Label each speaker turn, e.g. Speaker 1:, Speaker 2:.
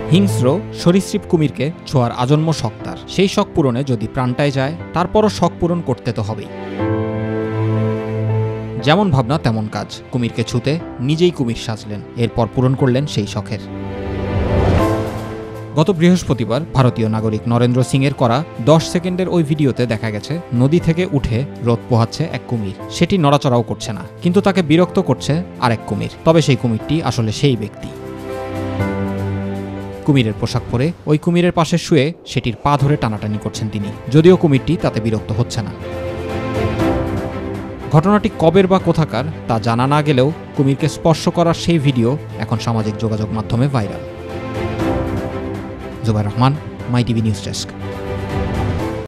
Speaker 1: হিংস্র সরীসৃপ কুমিরকে ছোঁয়ার আজন্ম শখ তার। সেই শখ পূরণে যদি প্রাণটায় যায়, তারপরও শখ পূরণ করতে তো হবেই। যেমন ভাবনা তেমন কাজ, কুমিরকে ছুঁতে নিজেই কুমির সাজলেন, এরপর পূরণ করলেন সেই শখের। গত বৃহস্পতিবার ভারতীয় নাগরিক নরেন্দ্র সিংয়ের করা 10 সেকেন্ডের ওই ভিডিওতে দেখা গেছে নদী থেকে উঠে রোদ পোহাচ্ছে এক কুমির। সেটি নড়াচড়াও করছে না, কিন্তু তাকে বিরক্ত করছে আরেক কুমির। তবে সেই কুমিরটি আসলে সেই ব্যক্তি। কুমিরের পোশাক পরে ওই কুমিরের পাশে শুয়ে সেটির পা ধরে টানাটানি করছেন তিনি, যদিও কুমিরটি তাতে বিরক্ত হচ্ছে না। ঘটনাটি কবের বা কোথাকার তা জানা না গেলেও কুমিরকে স্পর্শ করার সেই ভিডিও এখন সামাজিক যোগাযোগ মাধ্যমে viral. Zubair Rahman, My TV news desk.